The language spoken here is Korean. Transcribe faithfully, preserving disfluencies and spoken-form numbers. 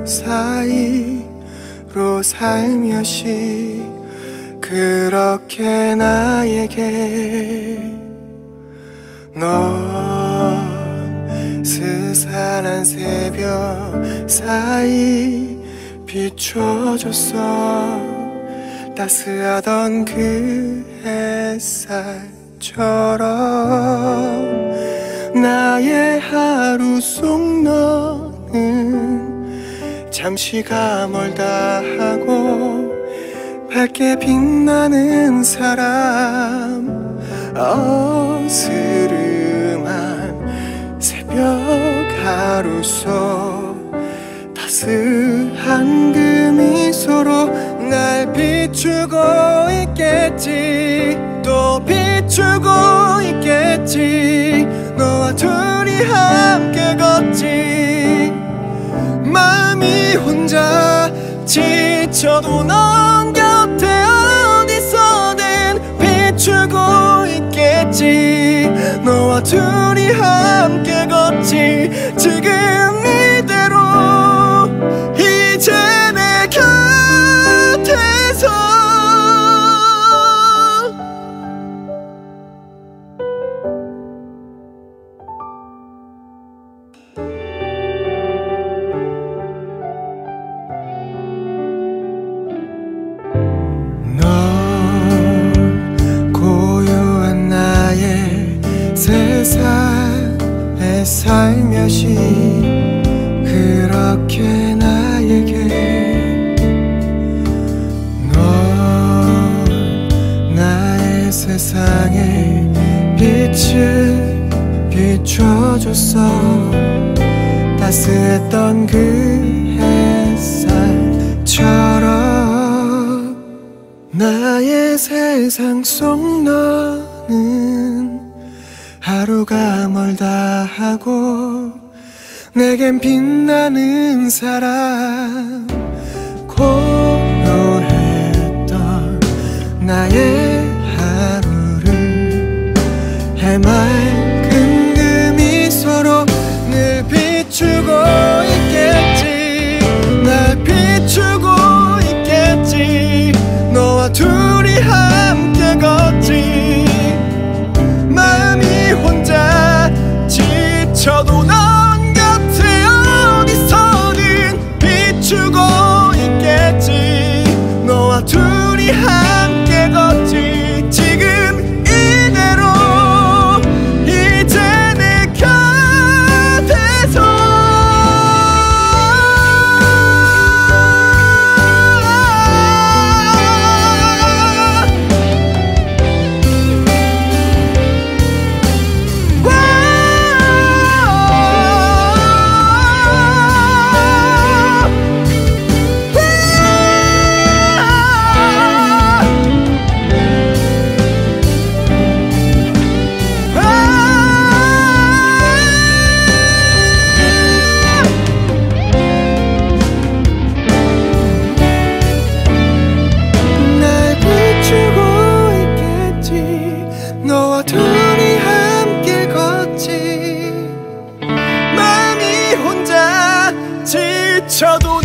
사이로 살며시 그렇게 나에게 넌 스산한 새벽 사이 비춰줬어. 따스하던 그 햇살처럼 나의 하루 속 너는 잠시가 멀다 하고 밝게 빛나는 사람. 어스름한 새벽 하루 속 따스한 그 미소로 날 비추고 있겠지. 또 비추고 있겠지. 너와 둘이 함께 걷지. 마음이 혼자 지쳐도 넌 곁에 어디서든 비추고 있겠지. 너와 둘이 함께 걷지. 지금 이대로 이제 내 곁에서 넌 고요한 나의 세상에 살며시 그렇게 나에게 넌 나의 세상에 빛을 비춰줬어. 따스했던 그 햇살처럼 나의 세상 속 너는 하루가 멀다 하고 내겐 빛나는 사람. 고요했던 나의 하루를 해맑은 그 미소로 늘 비추고 있겠지. 날 비추고 있겠지. 너와 둘이 함께 걷지. 마음이 혼자 지쳐도 넌 곁에 어디서든 비추고 있겠지. 너와 둘이 함께 걷지. 지금 이대로 이제 내 곁에서 너와 둘이 함께 걷지. 마음이 혼자 지쳐도